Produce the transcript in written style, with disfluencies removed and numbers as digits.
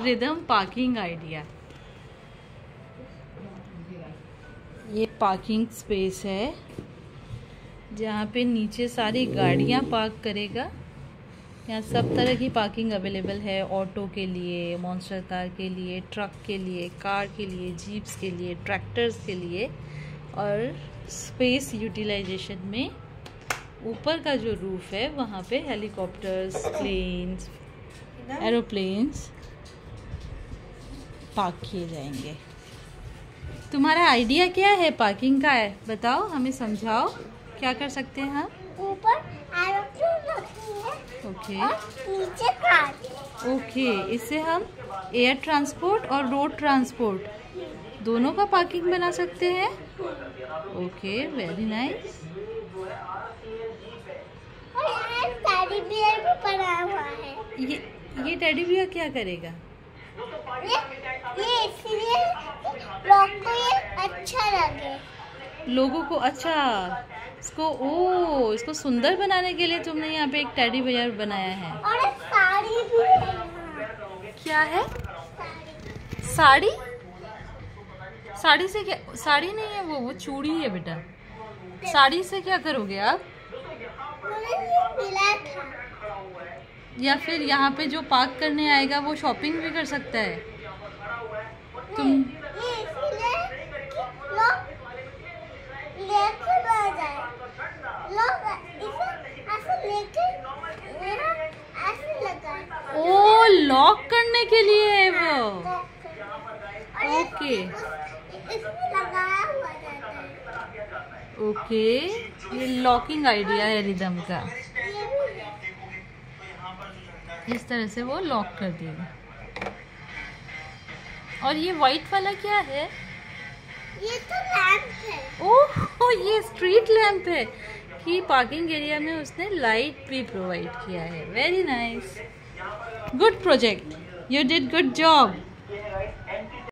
Rhythm parking idea. ये parking space है जहाँ पे नीचे सारी गाड़ियाँ पार्क करेगा। यहाँ सब तरह की पार्किंग अवेलेबल है, ऑटो के लिए, मॉन्स्टर कार के लिए, ट्रक के लिए, कार के लिए, जीप्स के लिए, ट्रैक्टर्स के लिए। और स्पेस यूटिलाइजेशन में ऊपर का जो रूफ है वहाँ पे हेलीकॉप्टर्स, प्लेन्स, एरोप्लेन्स पार्क किए जाएंगे। तुम्हारा आइडिया क्या है पार्किंग का है? बताओ, हमें समझाओ क्या कर सकते हैं हम। ऊपर एरोप्लेन रखी है, ओके, और नीचे कार। ओके, इससे हम एयर ट्रांसपोर्ट और रोड ट्रांसपोर्ट दोनों का पार्किंग बना सकते हैं। Okay, very nice. और यहाँ टेडी बियर भी बना हुआ है। ये टेडी बियर क्या करेगा? ये इसलिए लोगों को ये अच्छा लगे। लोगों को अच्छा, इसको सुंदर बनाने के लिए तुमने यहाँ पे एक टेडी बियर बनाया है। और एक साड़ी भी है यहाँ। क्या है? साड़ी? साड़ी से क्या? साड़ी नहीं है वो चूड़ी है बेटा। साड़ी से क्या करोगे आप? मिला था। या फिर यहाँ पे जो पार्क करने आएगा वो शॉपिंग भी कर सकता है। तुम ये इसलिए कि लोग लेकर आ जाए, लोग इसे ऐसे लेकर यहाँ ऐसे लगाए। ओ, लॉक करने के लिए है वो। ओके, इसमें लगाया हुआ जाता है। ओके, ये लॉकिंग आइडिया है रिदम का। इस तरह से वो लॉक कर देगा। और ये वाइट वाला क्या है? ये तो लैंप है। ओह, ये स्ट्रीट लैंप है कि पार्किंग एरिया में उसने लाइट भी प्रोवाइड किया है। Very nice, good project, you did good job.